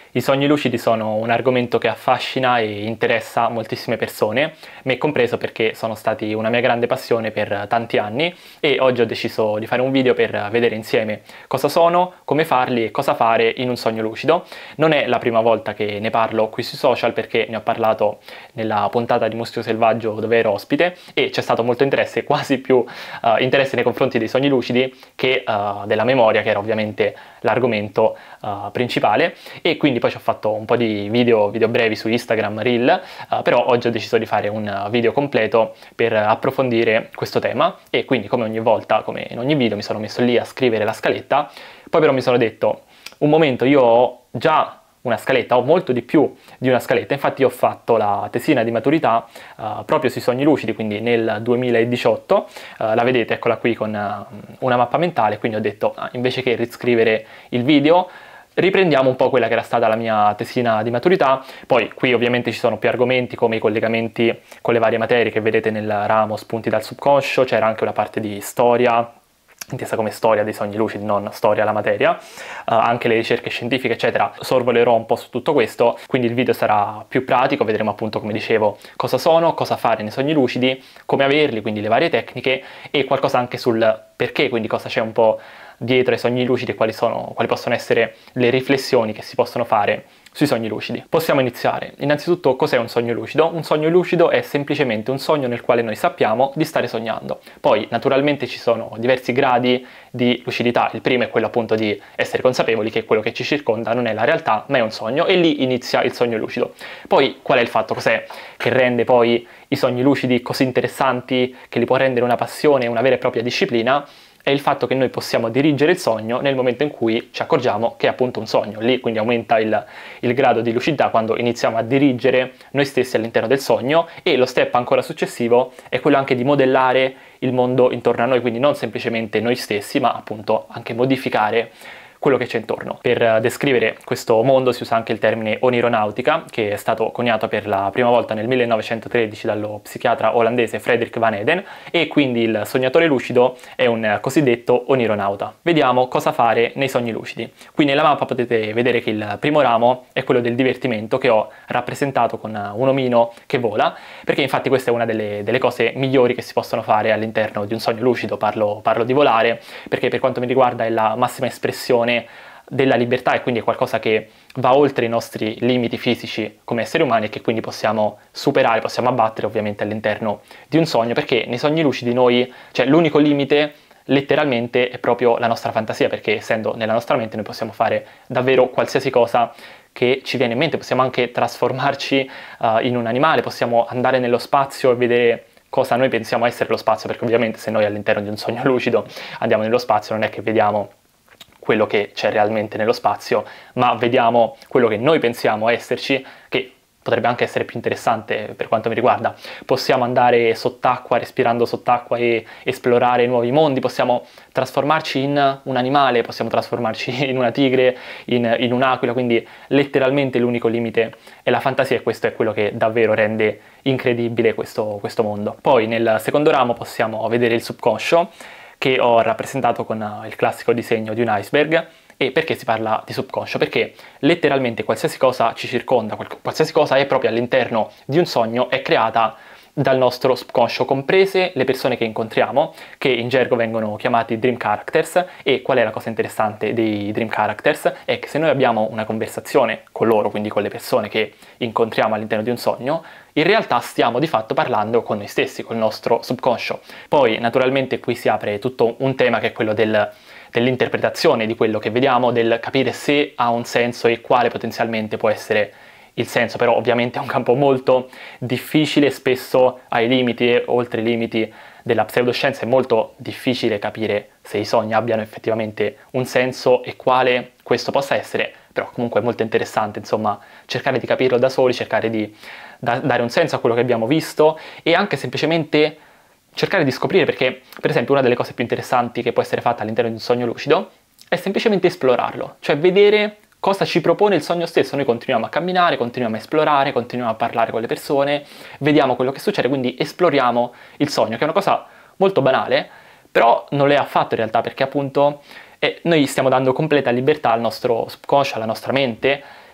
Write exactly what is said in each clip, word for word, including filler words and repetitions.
I sogni lucidi sono un argomento che affascina e interessa moltissime persone, me compreso, perché sono stati una mia grande passione per tanti anni e oggi ho deciso di fare un video per vedere insieme cosa sono, come farli e cosa fare in un sogno lucido. Non è la prima volta che ne parlo qui sui social, perché ne ho parlato nella puntata di Muschio Selvaggio dove ero ospite e c'è stato molto interesse, quasi più uh, interesse nei confronti dei sogni lucidi che uh, della memoria, che era ovviamente l'argomento uh, principale, e quindi poi ci ho fatto un po' di video, video brevi su Instagram, Reel, uh, però oggi ho deciso di fare un video completo per approfondire questo tema e quindi, come ogni volta, come in ogni video, mi sono messo lì a scrivere la scaletta. Poi però mi sono detto, un momento, io ho già una scaletta, ho molto di più di una scaletta. Infatti ho fatto la tesina di maturità uh, proprio sui sogni lucidi, quindi nel duemiladiciotto, uh, la vedete, eccola qui con uh, una mappa mentale, quindi ho detto, ah, invece che riscrivere il video, riprendiamo un po' quella che era stata la mia tesina di maturità. Poi qui ovviamente ci sono più argomenti, come i collegamenti con le varie materie che vedete nel ramo spunti dal subconscio, c'era anche una parte di storia, intesa come storia dei sogni lucidi, non storia la materia, uh, anche le ricerche scientifiche eccetera. Sorvolerò un po' su tutto questo, quindi il video sarà più pratico, vedremo appunto, come dicevo, cosa sono, cosa fare nei sogni lucidi, come averli, quindi le varie tecniche, e qualcosa anche sul perché, quindi cosa c'è un po' dietro ai sogni lucidi e quali sono, quali possono essere le riflessioni che si possono fare sui sogni lucidi. Possiamo iniziare. Innanzitutto, cos'è un sogno lucido? Un sogno lucido è semplicemente un sogno nel quale noi sappiamo di stare sognando. Poi naturalmente ci sono diversi gradi di lucidità. Il primo è quello appunto di essere consapevoli che quello che ci circonda non è la realtà ma è un sogno, e lì inizia il sogno lucido. Poi qual è il fatto? Cos'è che rende poi i sogni lucidi così interessanti, che li può rendere una passione, una vera e propria disciplina? È il fatto che noi possiamo dirigere il sogno nel momento in cui ci accorgiamo che è appunto un sogno. Lì quindi aumenta il, il grado di lucidità quando iniziamo a dirigere noi stessi all'interno del sogno, e lo step ancora successivo è quello anche di modellare il mondo intorno a noi, quindi non semplicemente noi stessi, ma appunto anche modificare quello che c'è intorno. Per descrivere questo mondo si usa anche il termine onironautica, che è stato coniato per la prima volta nel millenovecentotredici dallo psichiatra olandese Frederik van Eeden, e quindi il sognatore lucido è un cosiddetto onironauta. Vediamo cosa fare nei sogni lucidi. Qui nella mappa potete vedere che il primo ramo è quello del divertimento, che ho rappresentato con un omino che vola, perché infatti questa è una delle, delle cose migliori che si possono fare all'interno di un sogno lucido. Parlo, parlo di volare, perché per quanto mi riguarda è la massima espressione della libertà, e quindi è qualcosa che va oltre i nostri limiti fisici come esseri umani, e che quindi possiamo superare, possiamo abbattere ovviamente all'interno di un sogno, perché nei sogni lucidi noi, cioè l'unico limite letteralmente è proprio la nostra fantasia, perché essendo nella nostra mente noi possiamo fare davvero qualsiasi cosa che ci viene in mente. Possiamo anche trasformarci uh, in un animale, possiamo andare nello spazio e vedere cosa noi pensiamo essere lo spazio, perché ovviamente se noi all'interno di un sogno lucido andiamo nello spazio non è che vediamo quello che c'è realmente nello spazio, ma vediamo quello che noi pensiamo esserci, che potrebbe anche essere più interessante per quanto mi riguarda. Possiamo andare sott'acqua, respirando sott'acqua, e esplorare nuovi mondi, possiamo trasformarci in un animale, possiamo trasformarci in una tigre, in, in un'aquila, quindi letteralmente l'unico limite è la fantasia, e questo è quello che davvero rende incredibile questo, questo mondo. Poi nel secondo ramo possiamo vedere il subconscio, che ho rappresentato con uh, il classico disegno di un iceberg. E perché si parla di subconscio? Perché letteralmente qualsiasi cosa ci circonda, qualsiasi cosa è proprio all'interno di un sogno, è creata dal nostro subconscio, comprese le persone che incontriamo, che in gergo vengono chiamati dream characters. E qual è la cosa interessante dei dream characters? È che se noi abbiamo una conversazione con loro, quindi con le persone che incontriamo all'interno di un sogno, in realtà stiamo di fatto parlando con noi stessi, col nostro subconscio. Poi naturalmente qui si apre tutto un tema, che è quello del, dell'interpretazione di quello che vediamo, del capire se ha un senso e quale potenzialmente può essere il senso. Però ovviamente è un campo molto difficile, spesso ai limiti, oltre i limiti della pseudoscienza. È molto difficile capire se i sogni abbiano effettivamente un senso e quale questo possa essere, però comunque è molto interessante, insomma, cercare di capirlo da soli, cercare di da, dare un senso a quello che abbiamo visto, e anche semplicemente cercare di scoprire, perché per esempio una delle cose più interessanti che può essere fatta all'interno di un sogno lucido è semplicemente esplorarlo, cioè vedere cosa ci propone il sogno stesso. Noi continuiamo a camminare, continuiamo a esplorare, continuiamo a parlare con le persone, vediamo quello che succede, quindi esploriamo il sogno, che è una cosa molto banale, però non lo è affatto in realtà, perché appunto eh, noi stiamo dando completa libertà al nostro subconscio, alla nostra mente,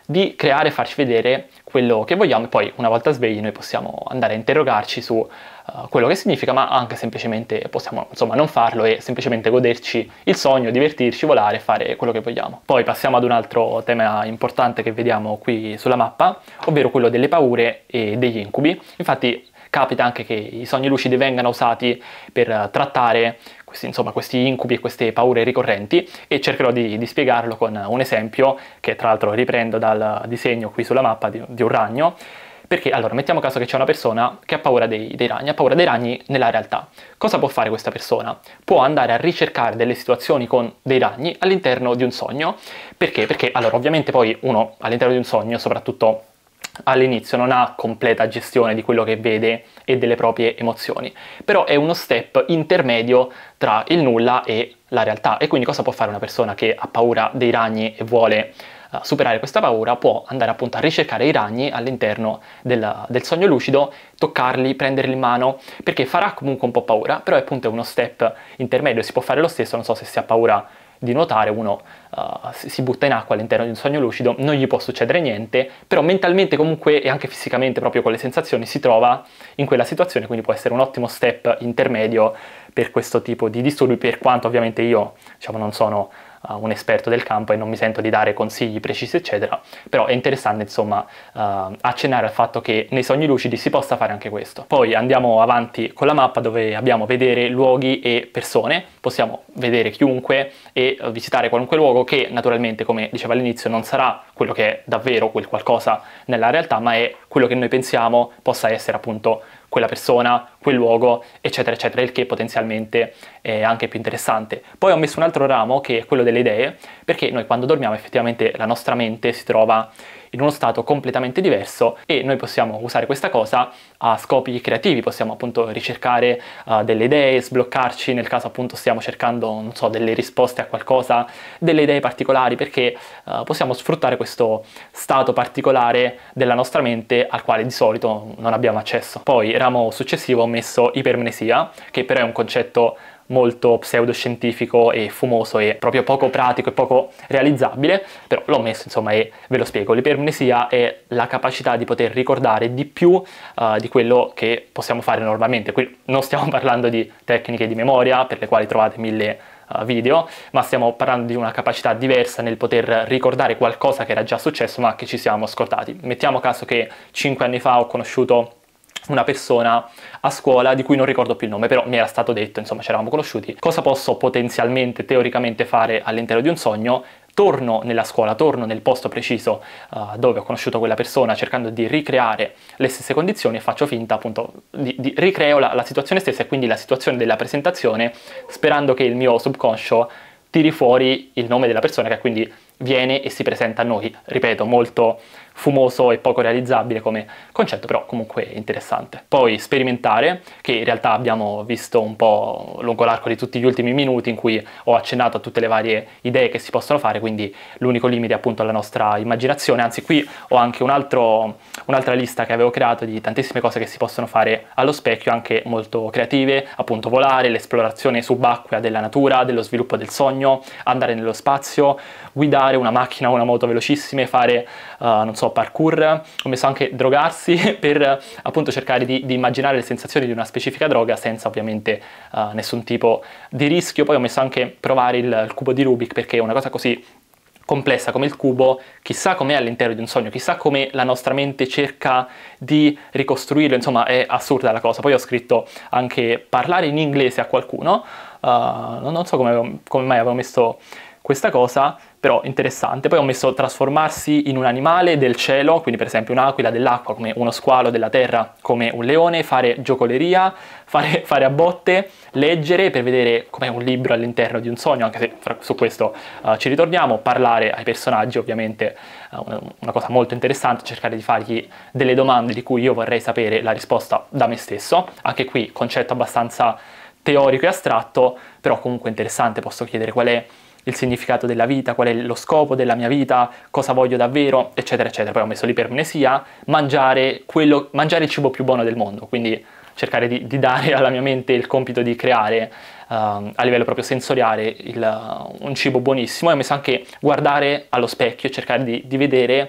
di creare e farci vedere quello che vogliamo, e poi una volta svegli noi possiamo andare a interrogarci su uh, quello che significa, ma anche semplicemente possiamo insomma non farlo e semplicemente goderci il sogno, divertirci, volare, fare quello che vogliamo. Poi passiamo ad un altro tema importante che vediamo qui sulla mappa, ovvero quello delle paure e degli incubi. Infatti capita anche che i sogni lucidi vengano usati per trattare questi, insomma, questi incubi e queste paure ricorrenti, e cercherò di, di spiegarlo con un esempio che tra l'altro riprendo dal disegno qui sulla mappa di, di un ragno. Perché allora mettiamo caso che c'è una persona che ha paura dei, dei ragni, ha paura dei ragni nella realtà. Cosa può fare questa persona? Può andare a ricercare delle situazioni con dei ragni all'interno di un sogno. Perché? Perché allora ovviamente poi uno all'interno di un sogno, soprattutto all'inizio, non ha completa gestione di quello che vede e delle proprie emozioni, però è uno step intermedio tra il nulla e la realtà. E quindi cosa può fare una persona che ha paura dei ragni e vuole uh, superare questa paura? Può andare appunto a ricercare i ragni all'interno del, del sogno lucido, toccarli, prenderli in mano, perché farà comunque un po' paura, però appunto è uno step intermedio. Si può fare lo stesso, non so, se si ha paura di nuotare, uno uh, si butta in acqua all'interno di un sogno lucido, non gli può succedere niente, però mentalmente comunque e anche fisicamente, proprio con le sensazioni, si trova in quella situazione, quindi può essere un ottimo step intermedio per questo tipo di disturbi, per quanto ovviamente io, diciamo, non sono uh, un esperto del campo e non mi sento di dare consigli precisi eccetera, però è interessante insomma uh, accennare al fatto che nei sogni lucidi si possa fare anche questo. Poi andiamo avanti con la mappa, dove abbiamo vedere luoghi e persone, possiamo vedere chiunque e uh, visitare qualunque luogo, che naturalmente, come dicevo all'inizio, non sarà quello che è davvero quel qualcosa nella realtà, ma è quello che noi pensiamo possa essere appunto quella persona, quel luogo, eccetera, eccetera, il che potenzialmente è anche più interessante. Poi ho messo un altro ramo, che è quello delle idee, perché noi quando dormiamo effettivamente la nostra mente si trova in uno stato completamente diverso e noi possiamo usare questa cosa a scopi creativi, possiamo appunto ricercare uh, delle idee, sbloccarci nel caso appunto stiamo cercando, non so, delle risposte a qualcosa, delle idee particolari, perché uh, possiamo sfruttare questo stato particolare della nostra mente al quale di solito non abbiamo accesso. Poi ramo successivo ho messo ipermnesia, che però è un concetto molto pseudoscientifico e fumoso e proprio poco pratico e poco realizzabile, però l'ho messo insomma e ve lo spiego. L'ipermnesia è la capacità di poter ricordare di più uh, di quello che possiamo fare normalmente. Qui non stiamo parlando di tecniche di memoria per le quali trovate mille uh, video, ma stiamo parlando di una capacità diversa nel poter ricordare qualcosa che era già successo ma che ci siamo scordati. Mettiamo caso che cinque anni fa ho conosciuto una persona a scuola di cui non ricordo più il nome, però mi era stato detto, insomma ci eravamo conosciuti. Cosa posso potenzialmente, teoricamente fare all'interno di un sogno? Torno nella scuola, torno nel posto preciso uh, dove ho conosciuto quella persona, cercando di ricreare le stesse condizioni, e faccio finta appunto di, di ricreo la, la situazione stessa, e quindi la situazione della presentazione, sperando che il mio subconscio tiri fuori il nome della persona, che quindi viene e si presenta a noi. Ripeto, molto fumoso e poco realizzabile come concetto, però comunque interessante. Poi sperimentare, che in realtà abbiamo visto un po' lungo l'arco di tutti gli ultimi minuti, in cui ho accennato a tutte le varie idee che si possono fare, quindi l'unico limite è appunto la nostra immaginazione. Anzi, qui ho anche un altro, un'altra lista che avevo creato di tantissime cose che si possono fare allo specchio, anche molto creative, appunto volare, l'esplorazione subacquea della natura, dello sviluppo del sogno, andare nello spazio, guidare una macchina o una moto velocissime, fare uh, non so, parkour. Ho messo anche drogarsi per appunto cercare di, di immaginare le sensazioni di una specifica droga senza ovviamente uh, nessun tipo di rischio. Poi ho messo anche provare il, il cubo di Rubik, perché è una cosa così complessa come il cubo, chissà com'è all'interno di un sogno, chissà come la nostra mente cerca di ricostruirlo, insomma è assurda la cosa. Poi ho scritto anche parlare in inglese a qualcuno, uh, non so come, come mai avevo messo questa cosa, però interessante. Poi ho messo trasformarsi in un animale del cielo, quindi per esempio un'aquila dell'acqua, come uno squalo della terra, come un leone, fare giocoleria, fare, fare a botte, leggere per vedere com'è un libro all'interno di un sogno, anche se su questo uh, ci ritorniamo, parlare ai personaggi, ovviamente uh, una, una cosa molto interessante, cercare di fargli delle domande di cui io vorrei sapere la risposta da me stesso. Anche qui concetto abbastanza teorico e astratto, però comunque interessante. Posso chiedere qual è il significato della vita, qual è lo scopo della mia vita, cosa voglio davvero, eccetera, eccetera. Poi ho messo l'ipermnesia, mangiare, quello, mangiare il cibo più buono del mondo, quindi cercare di, di dare alla mia mente il compito di creare uh, a livello proprio sensoriale il, uh, un cibo buonissimo. E ho messo anche guardare allo specchio e cercare di, di vedere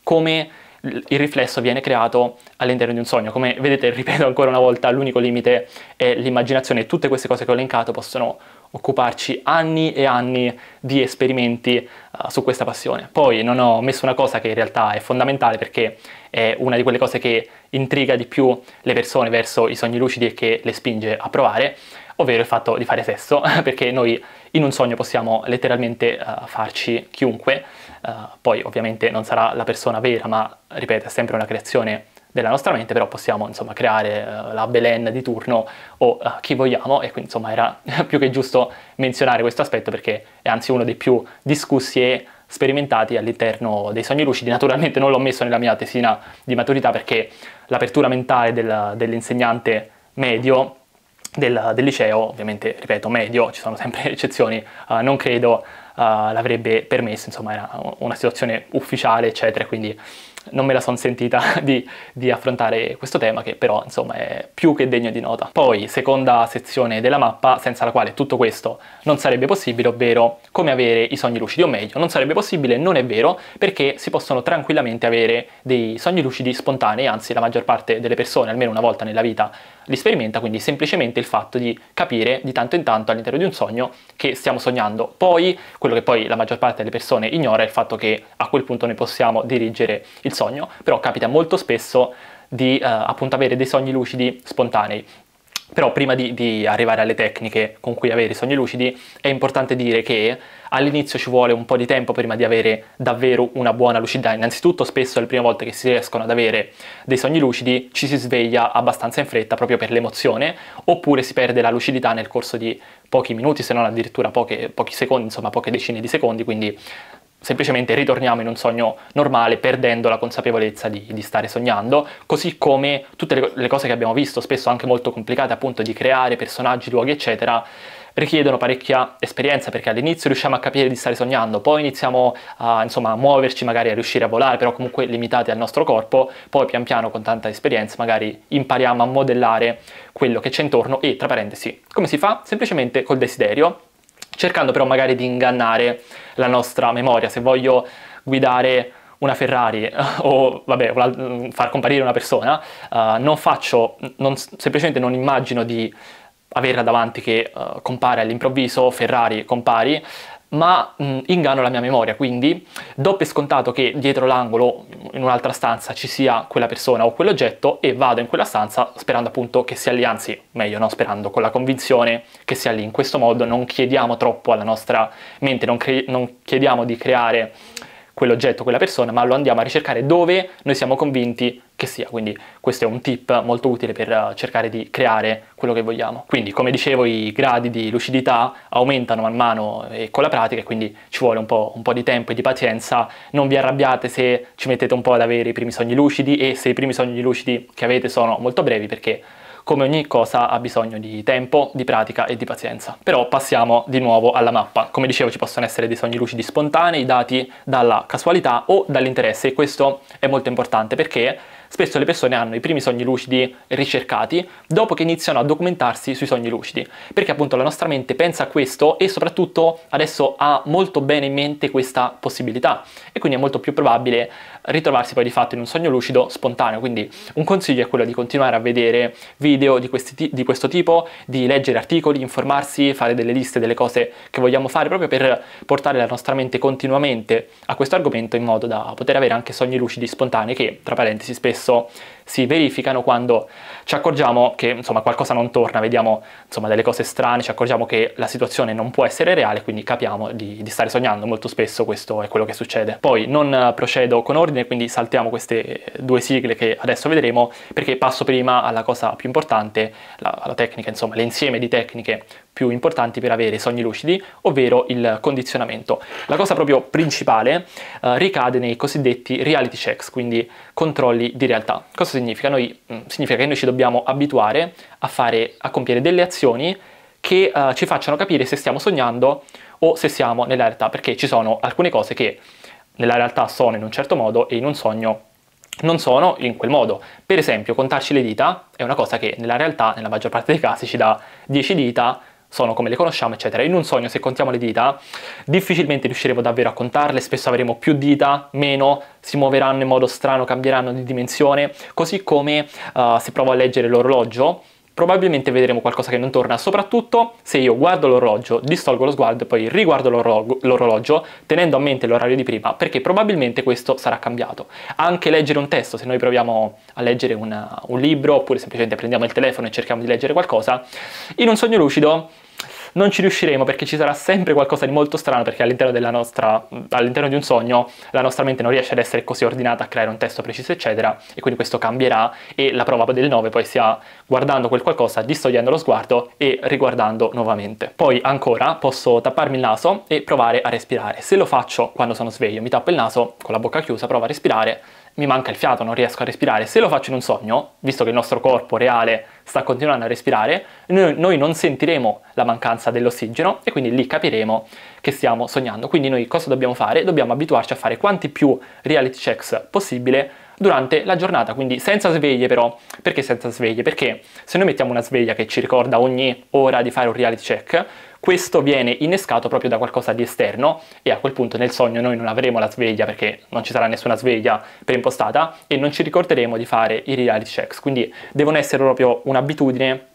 come il riflesso viene creato all'interno di un sogno. Come vedete, ripeto ancora una volta, l'unico limite è l'immaginazione. Tutte queste cose che ho elencato possono occuparci anni e anni di esperimenti uh, su questa passione. Poi non ho messo una cosa che in realtà è fondamentale, perché è una di quelle cose che intriga di più le persone verso i sogni lucidi e che le spinge a provare, ovvero il fatto di fare sesso, perché noi in un sogno possiamo letteralmente uh, farci chiunque, uh, poi ovviamente non sarà la persona vera, ma ripeto, è sempre una creazione della nostra mente, però possiamo insomma creare uh, la Belen di turno o uh, chi vogliamo, e quindi insomma era più che giusto menzionare questo aspetto, perché è anzi uno dei più discussi e sperimentati all'interno dei sogni lucidi. Naturalmente non l'ho messo nella mia tesina di maturità, perché l'apertura mentale del, dell'insegnante medio del, del liceo, ovviamente ripeto medio, ci sono sempre eccezioni, uh, non credo uh, l'avrebbe permesso, insomma era una situazione ufficiale eccetera, quindi non me la sono sentita di, di affrontare questo tema, che però insomma è più che degno di nota. Poi seconda sezione della mappa, senza la quale tutto questo non sarebbe possibile, ovvero come avere i sogni lucidi, o meglio, non sarebbe possibile, non è vero, perché si possono tranquillamente avere dei sogni lucidi spontanei, anzi la maggior parte delle persone almeno una volta nella vita li sperimenta, quindi semplicemente il fatto di capire di tanto in tanto all'interno di un sogno che stiamo sognando. Poi quello che poi la maggior parte delle persone ignora è il fatto che a quel punto noi possiamo dirigere il sogno, però capita molto spesso di eh, appunto avere dei sogni lucidi spontanei. Però prima di, di arrivare alle tecniche con cui avere i sogni lucidi è importante dire che all'inizio ci vuole un po' di tempo prima di avere davvero una buona lucidità. Innanzitutto spesso le prime volte che si riescono ad avere dei sogni lucidi ci si sveglia abbastanza in fretta proprio per l'emozione, oppure si perde la lucidità nel corso di pochi minuti, se non addirittura poche, pochi secondi, insomma poche decine di secondi, quindi semplicemente ritorniamo in un sogno normale perdendo la consapevolezza di, di stare sognando, così come tutte le, le cose che abbiamo visto, spesso anche molto complicate appunto di creare personaggi, luoghi eccetera, richiedono parecchia esperienza, perché all'inizio riusciamo a capire di stare sognando, poi iniziamo a, insomma, a muoverci, magari a riuscire a volare, però comunque limitati al nostro corpo, poi pian piano con tanta esperienza magari impariamo a modellare quello che c'è intorno e, tra parentesi, come si fa? Semplicemente col desiderio, cercando però magari di ingannare la nostra memoria. Se voglio guidare una Ferrari o vabbè, far comparire una persona, uh, non faccio, non, semplicemente non immagino di averla davanti che uh, compare all'improvviso, Ferrari compari, ma mh, inganno la mia memoria, quindi do per scontato che dietro l'angolo in un'altra stanza ci sia quella persona o quell'oggetto e vado in quella stanza sperando appunto che sia lì, anzi meglio non sperando, con la convinzione che sia lì. In questo modo non chiediamo troppo alla nostra mente, non, non chiediamo di creare quell'oggetto, quella persona, ma lo andiamo a ricercare dove noi siamo convinti che sia. Quindi questo è un tip molto utile per cercare di creare quello che vogliamo. Quindi, come dicevo, i gradi di lucidità aumentano man mano e con la pratica, e quindi ci vuole un po', un po' di tempo e di pazienza. Non vi arrabbiate se ci mettete un po' ad avere i primi sogni lucidi e se i primi sogni lucidi che avete sono molto brevi, perché come ogni cosa ha bisogno di tempo, di pratica e di pazienza. Però passiamo di nuovo alla mappa. Come dicevo, ci possono essere dei sogni lucidi spontanei dati dalla casualità o dall'interesse, e questo è molto importante perché spesso le persone hanno i primi sogni lucidi ricercati dopo che iniziano a documentarsi sui sogni lucidi, perché appunto la nostra mente pensa a questo e soprattutto adesso ha molto bene in mente questa possibilità, e quindi è molto più probabile ritrovarsi poi di fatto in un sogno lucido spontaneo. Quindi un consiglio è quello di continuare a vedere video di, questi, di questo tipo, di leggere articoli, informarsi, fare delle liste delle cose che vogliamo fare, proprio per portare la nostra mente continuamente a questo argomento, in modo da poter avere anche sogni lucidi spontanei che, tra parentesi, spesso si verificano quando ci accorgiamo che insomma qualcosa non torna, vediamo insomma delle cose strane, ci accorgiamo che la situazione non può essere reale, quindi capiamo di, di stare sognando. Molto spesso questo è quello che succede. Poi non procedo con ordine, quindi saltiamo queste due sigle che adesso vedremo, perché passo prima alla cosa più importante, la, la tecnica, insomma l'insieme di tecniche più importanti per avere sogni lucidi, ovvero il condizionamento. La cosa proprio principale eh, ricade nei cosiddetti reality checks, quindi controlli di realtà. Cosa significa? Noi, mh, significa che noi ci dobbiamo abituare a fare, a compiere delle azioni che eh, ci facciano capire se stiamo sognando o se siamo nella realtà, perché ci sono alcune cose che nella realtà sono in un certo modo e in un sogno non sono in quel modo. Per esempio, contarci le dita è una cosa che nella realtà, nella maggior parte dei casi, ci dà dieci dita sono come le conosciamo, eccetera. In un sogno, se contiamo le dita, difficilmente riusciremo davvero a contarle, spesso avremo più dita, meno, si muoveranno in modo strano, cambieranno di dimensione, così come uh, se provo a leggere l'orologio, probabilmente vedremo qualcosa che non torna, soprattutto se io guardo l'orologio, distolgo lo sguardo e poi riguardo l'orologio tenendo a mente l'orario di prima, perché probabilmente questo sarà cambiato. Anche leggere un testo, se noi proviamo a leggere una, un libro oppure semplicemente prendiamo il telefono e cerchiamo di leggere qualcosa, in un sogno lucido non ci riusciremo perché ci sarà sempre qualcosa di molto strano, perché all'interno della nostra, all'interno di un sogno la nostra mente non riesce ad essere così ordinata a creare un testo preciso eccetera, e quindi questo cambierà e la prova del nove poi sia guardando quel qualcosa, distogliendo lo sguardo e riguardando nuovamente. Poi ancora posso tapparmi il naso e provare a respirare. Se lo faccio quando sono sveglio, mi tappo il naso con la bocca chiusa, provo a respirare, mi manca il fiato, non riesco a respirare. Se lo faccio in un sogno, visto che il nostro corpo reale sta continuando a respirare, noi, noi non sentiremo la mancanza dell'ossigeno e quindi lì capiremo che stiamo sognando. Quindi noi cosa dobbiamo fare? Dobbiamo abituarci a fare quanti più reality checks possibile durante la giornata, quindi senza sveglie però. Perché senza sveglie? Perché se noi mettiamo una sveglia che ci ricorda ogni ora di fare un reality check, questo viene innescato proprio da qualcosa di esterno e a quel punto nel sogno noi non avremo la sveglia perché non ci sarà nessuna sveglia preimpostata e non ci ricorderemo di fare i reality checks, quindi devono essere proprio un'abitudine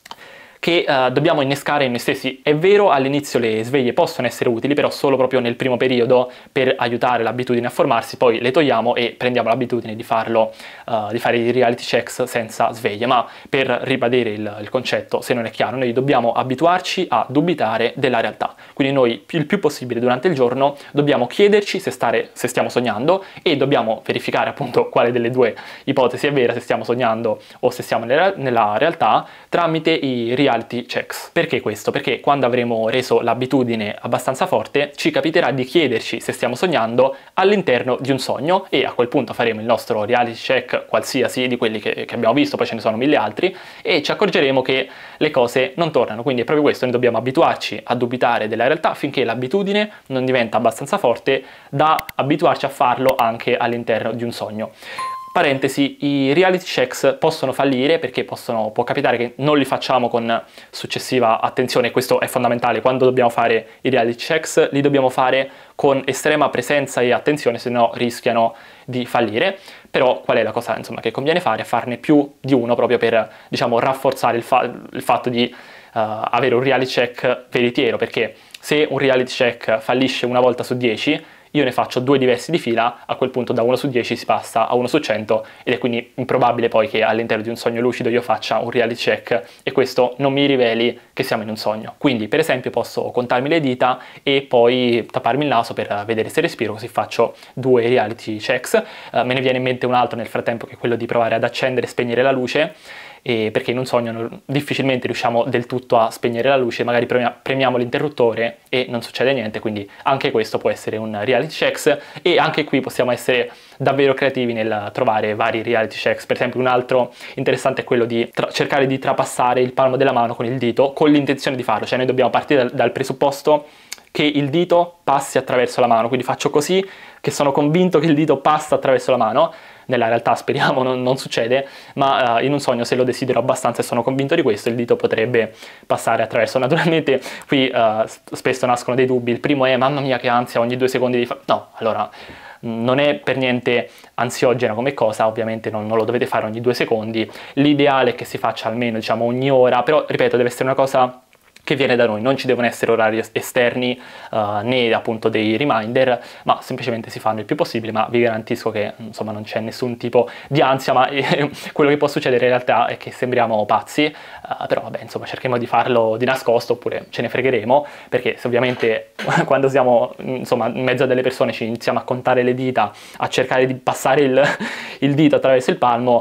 che uh, dobbiamo innescare in noi stessi. È vero, all'inizio le sveglie possono essere utili, però solo proprio nel primo periodo per aiutare l'abitudine a formarsi, poi le togliamo e prendiamo l'abitudine di farlo, uh, di fare i reality checks senza sveglie. Ma per ribadire il, il concetto, se non è chiaro, noi dobbiamo abituarci a dubitare della realtà. Quindi noi il più possibile durante il giorno dobbiamo chiederci se, stare, se stiamo sognando e dobbiamo verificare appunto quale delle due ipotesi è vera, se stiamo sognando o se siamo nella, nella realtà, tramite i reality checks. Perché questo? Perché quando avremo reso l'abitudine abbastanza forte ci capiterà di chiederci se stiamo sognando all'interno di un sogno e a quel punto faremo il nostro reality check qualsiasi di quelli che, che abbiamo visto, poi ce ne sono mille altri, e ci accorgeremo che le cose non tornano. Quindi è proprio questo, noi dobbiamo abituarci a dubitare della realtà finché l'abitudine non diventa abbastanza forte da abituarci a farlo anche all'interno di un sogno. Parentesi, i reality checks possono fallire perché possono, può capitare che non li facciamo con successiva attenzione, e questo è fondamentale. Quando dobbiamo fare i reality checks li dobbiamo fare con estrema presenza e attenzione, se no rischiano di fallire. Però qual è la cosa insomma, che conviene fare? Farne più di uno proprio per, diciamo, rafforzare il, fa il fatto di uh, avere un reality check veritiero, perché se un reality check fallisce una volta su dieci, io ne faccio due diversi di fila, a quel punto da uno su dieci si passa a uno su cento ed è quindi improbabile poi che all'interno di un sogno lucido io faccia un reality check e questo non mi riveli che siamo in un sogno. Quindi per esempio posso contarmi le dita e poi tapparmi il naso per vedere se respiro, così faccio due reality checks. Uh, me ne viene in mente un altro nel frattempo, che è quello di provare ad accendere e spegnere la luce, e perché in un sogno difficilmente riusciamo del tutto a spegnere la luce, magari premiamo l'interruttore e non succede niente, quindi anche questo può essere un reality check e anche qui possiamo essere davvero creativi nel trovare vari reality checks. Per esempio un altro interessante è quello di cercare di trapassare il palmo della mano con il dito con l'intenzione di farlo, cioè noi dobbiamo partire dal, dal presupposto che il dito passi attraverso la mano, quindi faccio così che sono convinto che il dito passa attraverso la mano. Nella realtà speriamo non, non succede, ma uh, in un sogno, se lo desidero abbastanza e sono convinto di questo, il dito potrebbe passare attraverso. Naturalmente qui uh, spesso nascono dei dubbi. Il primo è: mamma mia che ansia, ogni due secondi di fa... No, allora non è per niente ansiogena come cosa, ovviamente non, non lo dovete fare ogni due secondi, l'ideale è che si faccia almeno, diciamo, ogni ora, però ripeto, deve essere una cosa che viene da noi, non ci devono essere orari esterni uh, né appunto dei reminder, ma semplicemente si fanno il più possibile. Ma vi garantisco che insomma non c'è nessun tipo di ansia, ma eh, quello che può succedere in realtà è che sembriamo pazzi, uh, però vabbè, insomma, cerchiamo di farlo di nascosto, oppure ce ne fregheremo, perché se ovviamente quando siamo insomma in mezzo a delle persone ci iniziamo a contare le dita, a cercare di passare il, il dito attraverso il palmo,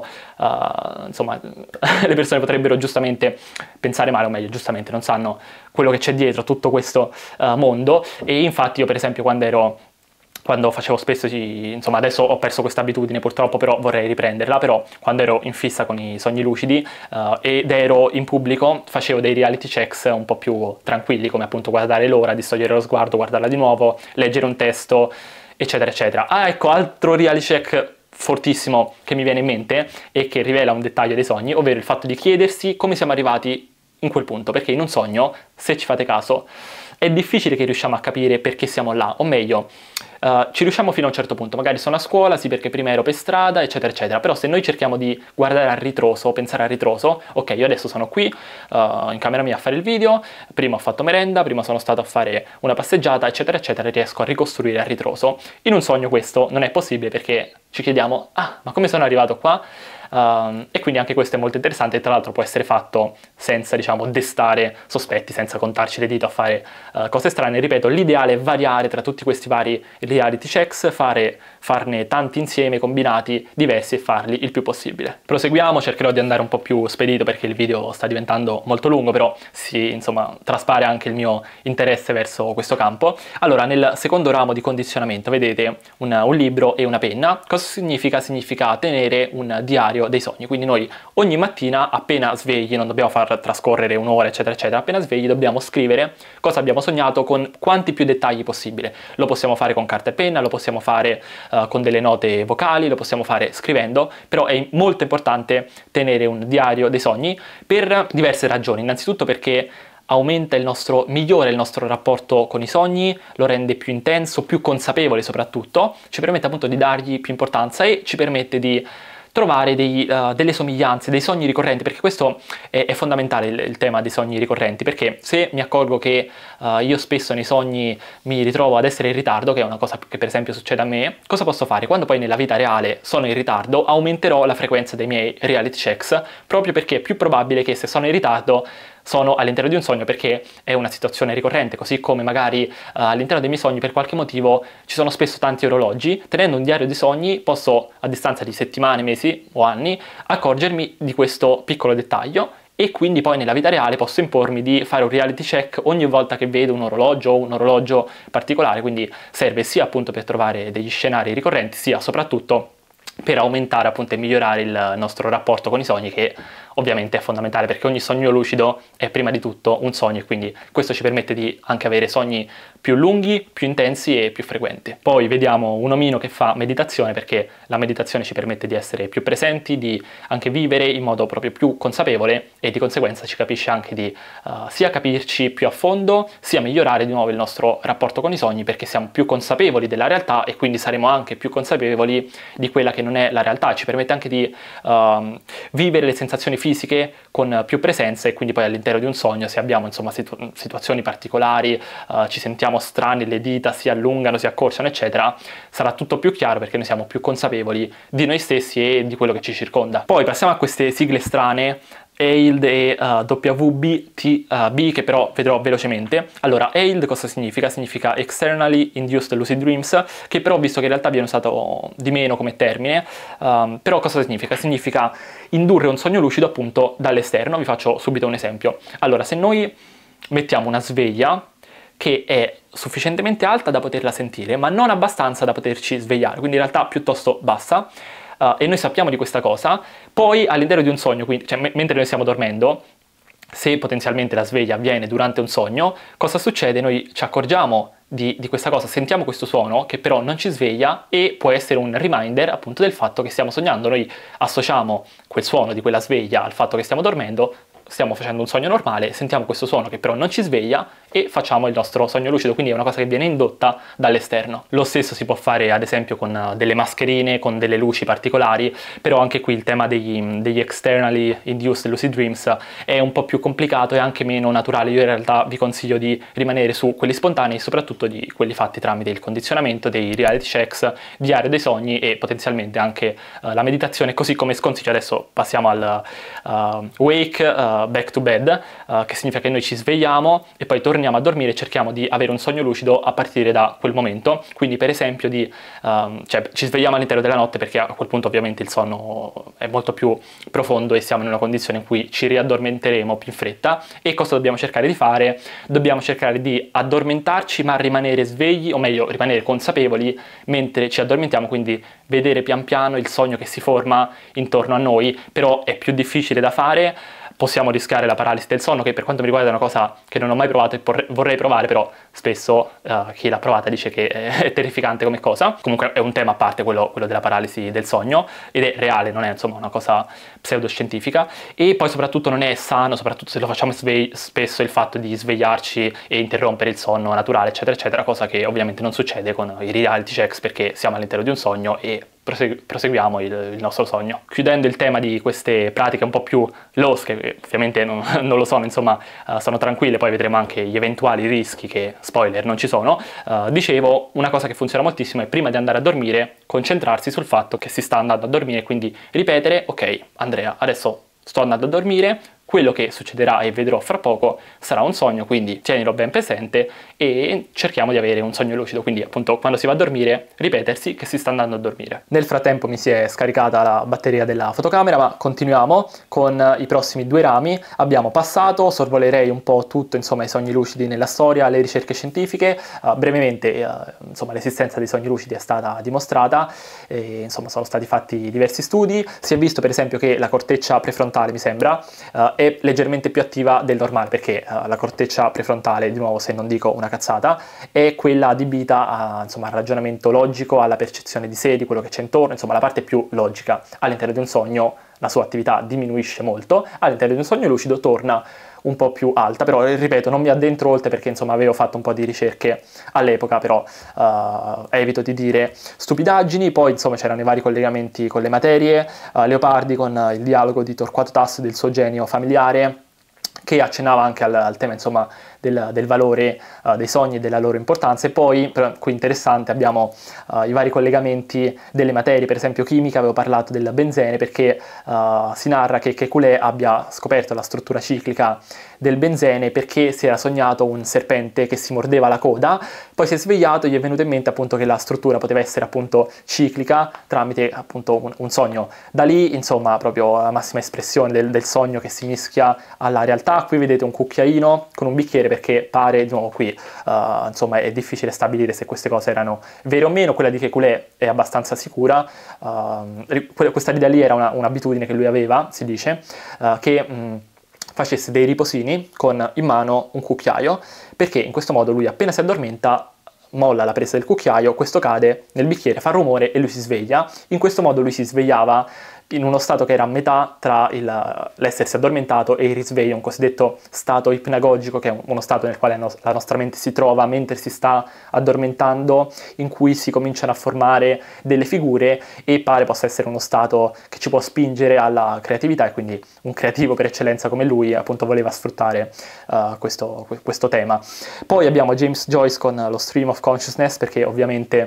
uh, insomma le persone potrebbero giustamente pensare male, o meglio giustamente non sanno quello che c'è dietro tutto questo uh, mondo. E infatti io per esempio quando ero quando facevo spesso, insomma adesso ho perso questa abitudine purtroppo, però vorrei riprenderla, però quando ero in fissa con i sogni lucidi uh, ed ero in pubblico facevo dei reality checks un po' più tranquilli, come appunto guardare l'ora, distogliere lo sguardo, guardarla di nuovo, leggere un testo, eccetera eccetera. Ah, ecco, altro reality check fortissimo che mi viene in mente e che rivela un dettaglio dei sogni, ovvero il fatto di chiedersi come siamo arrivati in quel punto, perché in un sogno, se ci fate caso, è difficile che riusciamo a capire perché siamo là, o meglio, uh, ci riusciamo fino a un certo punto, magari sono a scuola, sì perché prima ero per strada, eccetera eccetera, però se noi cerchiamo di guardare a ritroso, pensare a ritroso, ok, io adesso sono qui uh, in camera mia a fare il video, prima ho fatto merenda, prima sono stato a fare una passeggiata, eccetera eccetera, riesco a ricostruire a ritroso. In un sogno questo non è possibile perché ci chiediamo, ah, ma come sono arrivato qua? Uh, e quindi anche questo è molto interessante e tra l'altro può essere fatto senza, diciamo, destare sospetti, senza contarci le dita a fare uh, cose strane. Ripeto, l'ideale è variare tra tutti questi vari reality checks, fare, farne tanti insieme, combinati, diversi e farli il più possibile. Proseguiamo, cercherò di andare un po' più spedito perché il video sta diventando molto lungo, però si, insomma, traspare anche il mio interesse verso questo campo. Allora, nel secondo ramo di condizionamento vedete un, un libro e una penna. Cosa significa? Significa tenere un diario dei sogni, quindi noi ogni mattina appena svegli, non dobbiamo far trascorrere un'ora eccetera eccetera, appena svegli dobbiamo scrivere cosa abbiamo sognato con quanti più dettagli possibile. Lo possiamo fare con carta e penna, lo possiamo fare uh, con delle note vocali, lo possiamo fare scrivendo, però è molto importante tenere un diario dei sogni per diverse ragioni. Innanzitutto perché aumenta il nostro, migliora il nostro rapporto con i sogni, lo rende più intenso, più consapevole soprattutto, ci permette appunto di dargli più importanza e ci permette di trovare dei, uh, delle somiglianze, dei sogni ricorrenti, perché questo è, è fondamentale il, il tema dei sogni ricorrenti, perché se mi accorgo che uh, io spesso nei sogni mi ritrovo ad essere in ritardo, che è una cosa che per esempio succede a me, cosa posso fare? Quando poi nella vita reale sono in ritardo, aumenterò la frequenza dei miei reality checks, proprio perché è più probabile che se sono in ritardo sono all'interno di un sogno perché è una situazione ricorrente, così come magari uh, all'interno dei miei sogni per qualche motivo ci sono spesso tanti orologi. Tenendo un diario di sogni posso a distanza di settimane, mesi o anni accorgermi di questo piccolo dettaglio e quindi poi nella vita reale posso impormi di fare un reality check ogni volta che vedo un orologio o un orologio particolare, quindi serve sia appunto per trovare degli scenari ricorrenti sia soprattutto per aumentare appunto e migliorare il nostro rapporto con i sogni, che ovviamente è fondamentale perché ogni sogno lucido è prima di tutto un sogno e quindi questo ci permette di anche avere sogni più lunghi, più intensi e più frequenti. Poi vediamo un omino che fa meditazione, perché la meditazione ci permette di essere più presenti, di anche vivere in modo proprio più consapevole e di conseguenza ci capisce anche di uh, sia capirci più a fondo, sia migliorare di nuovo il nostro rapporto con i sogni perché siamo più consapevoli della realtà e quindi saremo anche più consapevoli di quella che non è la realtà. Ci permette anche di uh, vivere le sensazioni fisiche con più presenza e quindi poi all'interno di un sogno, se abbiamo insomma situ situazioni particolari, uh, ci sentiamo strani, le dita si allungano, si accorciano eccetera, sarà tutto più chiaro perché noi siamo più consapevoli di noi stessi e di quello che ci circonda. Poi passiamo a queste sigle strane, A I L D e uh, W B T B, che però vedrò velocemente. Allora, A I L D cosa significa? Significa Externally Induced Lucid Dreams, che però ho visto che in realtà viene usato di meno come termine, um, però cosa significa? Significa indurre un sogno lucido appunto dall'esterno. Vi faccio subito un esempio. Allora, se noi mettiamo una sveglia che è sufficientemente alta da poterla sentire, ma non abbastanza da poterci svegliare, quindi in realtà piuttosto bassa, Uh, e noi sappiamo di questa cosa, poi all'interno di un sogno, quindi, cioè, mentre noi stiamo dormendo, se potenzialmente la sveglia avviene durante un sogno, cosa succede? Noi ci accorgiamo di, di questa cosa, sentiamo questo suono che però non ci sveglia e può essere un reminder appunto del fatto che stiamo sognando. Noi associamo quel suono di quella sveglia al fatto che stiamo dormendo, stiamo facendo un sogno normale, sentiamo questo suono che però non ci sveglia e facciamo il nostro sogno lucido, quindi è una cosa che viene indotta dall'esterno. Lo stesso si può fare ad esempio con delle mascherine, con delle luci particolari, però anche qui il tema degli, degli externally induced lucid dreams è un po' più complicato e anche meno naturale. Io in realtà vi consiglio di rimanere su quelli spontanei, soprattutto di quelli fatti tramite il condizionamento, dei reality checks, diario dei sogni e potenzialmente anche uh, la meditazione, così come sconsiglio. Adesso passiamo al uh, wake, uh, back to bed, uh, che significa che noi ci svegliamo e poi torniamo a dormire e cerchiamo di avere un sogno lucido a partire da quel momento. Quindi per esempio di, um, cioè, ci svegliamo all'interno della notte perché a quel punto ovviamente il sonno è molto più profondo e siamo in una condizione in cui ci riaddormenteremo più in fretta. E cosa dobbiamo cercare di fare? Dobbiamo cercare di addormentarci ma rimanere svegli, o meglio rimanere consapevoli mentre ci addormentiamo, quindi vedere pian piano il sogno che si forma intorno a noi, però è più difficile da fare. Possiamo rischiare la paralisi del sonno, che per quanto mi riguarda è una cosa che non ho mai provato e vorrei provare, però spesso uh, chi l'ha provata dice che è terrificante come cosa. Comunque è un tema a parte quello, quello della paralisi del sogno, ed è reale, non è insomma una cosa pseudoscientifica. E poi soprattutto non è sano, soprattutto se lo facciamo spesso, il fatto di svegliarci e interrompere il sonno naturale, eccetera eccetera, cosa che ovviamente non succede con i reality checks, perché siamo all'interno di un sogno e proseguiamo il, il nostro sogno. Chiudendo il tema di queste pratiche un po' più losche, che ovviamente non, non lo sono, insomma uh, sono tranquille, poi vedremo anche gli eventuali rischi che, spoiler, non ci sono. Uh, dicevo, una cosa che funziona moltissimo è prima di andare a dormire concentrarsi sul fatto che si sta andando a dormire, quindi ripetere: ok Andrea, adesso sto andando a dormire, quello che succederà e vedrò fra poco sarà un sogno, quindi tienilo ben presente e cerchiamo di avere un sogno lucido, quindi appunto quando si va a dormire ripetersi che si sta andando a dormire. Nel frattempo mi si è scaricata la batteria della fotocamera, ma continuiamo con i prossimi due rami. Abbiamo passato, sorvolerei un po' tutto, insomma, i sogni lucidi nella storia, le ricerche scientifiche. Uh, brevemente, uh, insomma, l'esistenza dei sogni lucidi è stata dimostrata, e, insomma, sono stati fatti diversi studi. Si è visto per esempio che la corteccia prefrontale, mi sembra, uh, è leggermente più attiva del normale, perché uh, la corteccia prefrontale, di nuovo se non dico una cazzata, è quella adibita a, insomma, al ragionamento logico, alla percezione di sé, di quello che c'è intorno, insomma la parte più logica. All'interno di un sogno la sua attività diminuisce molto, all'interno di un sogno lucido torna un po' più alta, però ripeto non mi addentro oltre perché insomma avevo fatto un po' di ricerche all'epoca, però uh, evito di dire stupidaggini. Poi insomma c'erano i vari collegamenti con le materie, uh, Leopardi con uh, il dialogo di Torquato Tasso del suo genio familiare, che accennava anche al, al tema insomma del, del valore uh, dei sogni e della loro importanza. E poi, però, qui interessante, abbiamo uh, i vari collegamenti delle materie, per esempio chimica, avevo parlato del benzene, perché uh, si narra che Kekulé abbia scoperto la struttura ciclica del benzene perché si era sognato un serpente che si mordeva la coda, poi si è svegliato e gli è venuto in mente appunto che la struttura poteva essere appunto ciclica tramite appunto un, un sogno. Da lì insomma proprio la massima espressione del, del sogno che si mischia alla realtà. Qui vedete un cucchiaino con un bicchiere, perché pare, di nuovo qui uh, insomma è difficile stabilire se queste cose erano vere o meno. Quella di Kekulé è abbastanza sicura. Uh, questa idea lì era un'abitudine che lui aveva, si dice, uh, che mh, facesse dei riposini con in mano un cucchiaio, perché in questo modo lui appena si addormenta molla la presa del cucchiaio, questo cade nel bicchiere, fa rumore e lui si sveglia. In questo modo lui si svegliava in uno stato che era a metà tra l'essersi addormentato e il risveglio, un cosiddetto stato ipnagogico, che è uno stato nel quale la nostra mente si trova mentre si sta addormentando, in cui si cominciano a formare delle figure, e pare possa essere uno stato che ci può spingere alla creatività, e quindi un creativo per eccellenza come lui appunto voleva sfruttare uh, questo, questo tema. Poi abbiamo James Joyce con lo stream of consciousness, perché ovviamente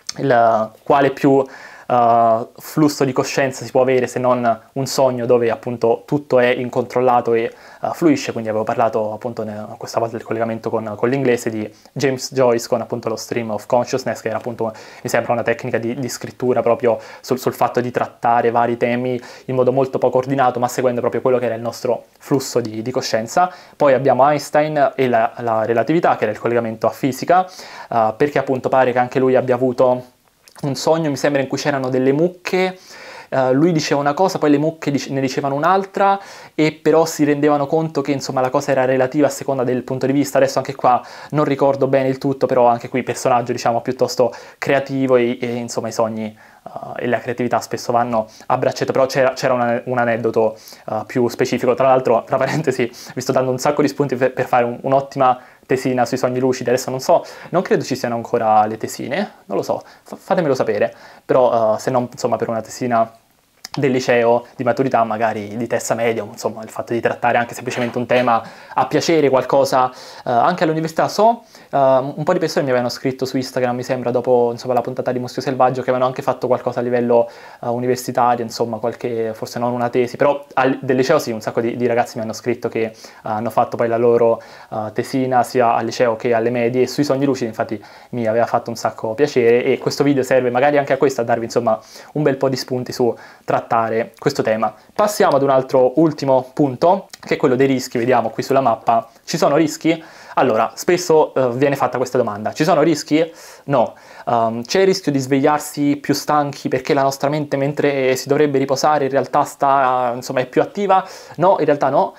il quale più Uh, flusso di coscienza si può avere se non un sogno dove appunto tutto è incontrollato e uh, fluisce. Quindi avevo parlato appunto questa volta del collegamento con, con l'inglese di James Joyce con appunto lo stream of consciousness, che era appunto, mi sembra, una tecnica di, di scrittura proprio sul, sul fatto di trattare vari temi in modo molto poco ordinato, ma seguendo proprio quello che era il nostro flusso di, di coscienza. Poi abbiamo Einstein e la, la relatività, che era il collegamento a fisica, uh, perché appunto pare che anche lui abbia avuto un sogno, mi sembra, in cui c'erano delle mucche. Uh, lui diceva una cosa, poi le mucche dice, ne dicevano un'altra, e però si rendevano conto che insomma la cosa era relativa a seconda del punto di vista. Adesso anche qua non ricordo bene il tutto, però anche qui personaggio diciamo piuttosto creativo, e, e insomma i sogni uh, e la creatività spesso vanno a braccetto. Però c'era, c'era un, un aneddoto uh, più specifico, tra l'altro, tra parentesi, vi sto dando un sacco di spunti per, per fare un, un'ottima tesina sui sogni lucidi. Adesso non so, non credo ci siano ancora le tesine, non lo so, fatemelo sapere, però uh, se non insomma per una tesina del liceo, di maturità, magari di terza media, insomma il fatto di trattare anche semplicemente un tema a piacere, qualcosa uh, anche all'università. So uh, un po' di persone mi avevano scritto su Instagram, mi sembra, dopo insomma la puntata di Muschio Selvaggio, che avevano anche fatto qualcosa a livello uh, universitario, insomma qualche, forse non una tesi, però al, del liceo sì, un sacco di, di ragazzi mi hanno scritto che uh, hanno fatto poi la loro uh, tesina sia al liceo che alle medie, e sui sogni lucidi infatti mi aveva fatto un sacco piacere, e questo video serve magari anche a questo, a darvi insomma un bel po' di spunti su trattare questo tema. Passiamo ad un altro ultimo punto, che è quello dei rischi. Vediamo qui sulla mappa, ci sono rischi? Allora, spesso uh, viene fatta questa domanda: ci sono rischi? No. Um, c'è il rischio di svegliarsi più stanchi perché la nostra mente, mentre si dovrebbe riposare, in realtà sta, insomma, è più attiva? No, in realtà no.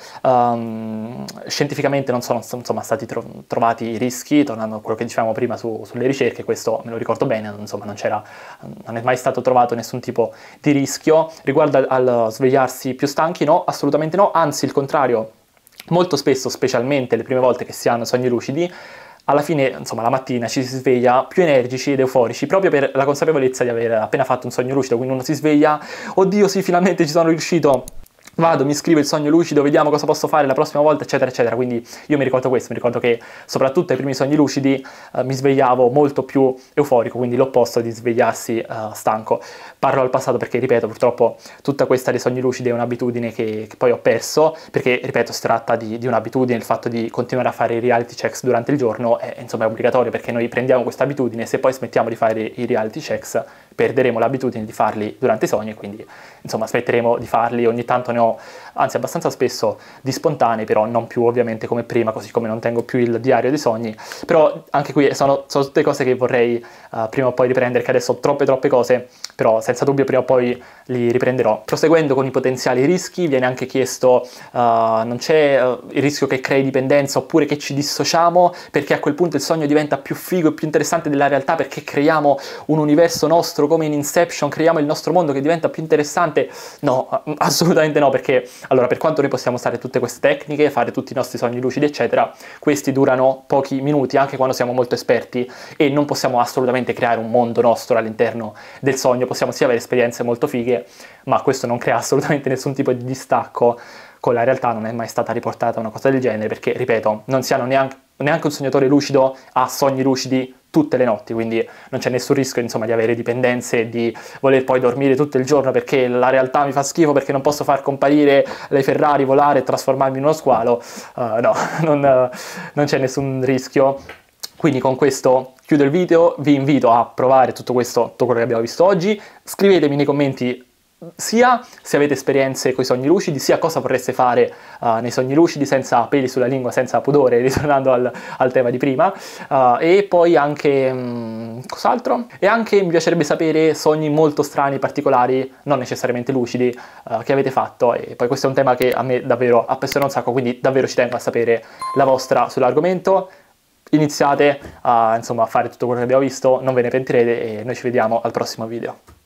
Um, scientificamente non sono, insomma, stati tro trovati rischi, tornando a quello che dicevamo prima su, sulle ricerche, questo me lo ricordo bene, insomma, non c'era, non è mai stato trovato nessun tipo di rischio. Riguardo al, al svegliarsi più stanchi, no, assolutamente no, anzi il contrario. Molto spesso, specialmente le prime volte che si hanno sogni lucidi, alla fine, insomma, la mattina ci si sveglia più energici ed euforici, proprio per la consapevolezza di aver appena fatto un sogno lucido, quindi uno si sveglia, oddio sì, finalmente ci sono riuscito, vado, mi scrivo il sogno lucido, vediamo cosa posso fare la prossima volta, eccetera, eccetera. Quindi io mi ricordo questo, mi ricordo che soprattutto ai primi sogni lucidi eh, mi svegliavo molto più euforico, quindi l'opposto di svegliarsi eh, stanco. Parlo al passato perché, ripeto, purtroppo tutta questa dei sogni lucidi è un'abitudine che, che poi ho perso, perché, ripeto, si tratta di, di un'abitudine, il fatto di continuare a fare i reality checks durante il giorno è, insomma, è obbligatorio, perché noi prendiamo questa abitudine, se poi smettiamo di fare i reality checks perderemo l'abitudine di farli durante i sogni, quindi insomma smetteremo di farli. Ogni tanto ne ho, anzi abbastanza spesso, di spontanei, però non più ovviamente come prima, così come non tengo più il diario dei sogni. Però anche qui sono, sono tutte cose che vorrei uh, prima o poi riprendere, che adesso ho troppe troppe cose, però senza dubbio prima o poi li riprenderò. Proseguendo con i potenziali rischi, viene anche chiesto uh, non c'è uh, il rischio che crei dipendenza oppure che ci dissociamo, perché a quel punto il sogno diventa più figo e più interessante della realtà, perché creiamo un universo nostro come in Inception, creiamo il nostro mondo che diventa più interessante. No, assolutamente no, perché allora, per quanto noi possiamo usare tutte queste tecniche, fare tutti i nostri sogni lucidi eccetera, questi durano pochi minuti anche quando siamo molto esperti, e non possiamo assolutamente creare un mondo nostro all'interno del sogno. Possiamo sì avere esperienze molto fighe, ma questo non crea assolutamente nessun tipo di distacco con la realtà. Non è mai stata riportata una cosa del genere, perché, ripeto, non si hanno neanche, neanche un sognatore lucido ha sogni lucidi tutte le notti, quindi non c'è nessun rischio, insomma, di avere dipendenze, di voler poi dormire tutto il giorno perché la realtà mi fa schifo, perché non posso far comparire le Ferrari, volare e trasformarmi in uno squalo. Uh, no, non, uh, non c'è nessun rischio. Quindi con questo chiudo il video, vi invito a provare tutto questo, tutto quello che abbiamo visto oggi. Scrivetemi nei commenti sia se avete esperienze con i sogni lucidi, sia cosa vorreste fare uh, nei sogni lucidi, senza peli sulla lingua, senza pudore, ritornando al, al tema di prima, uh, e poi anche um, cos'altro? E anche mi piacerebbe sapere sogni molto strani, particolari, non necessariamente lucidi, uh, che avete fatto. E poi questo è un tema che a me davvero appassiona un sacco, quindi davvero ci tengo a sapere la vostra sull'argomento. Iniziate a, insomma, a fare tutto quello che abbiamo visto, non ve ne pentirete, e noi ci vediamo al prossimo video.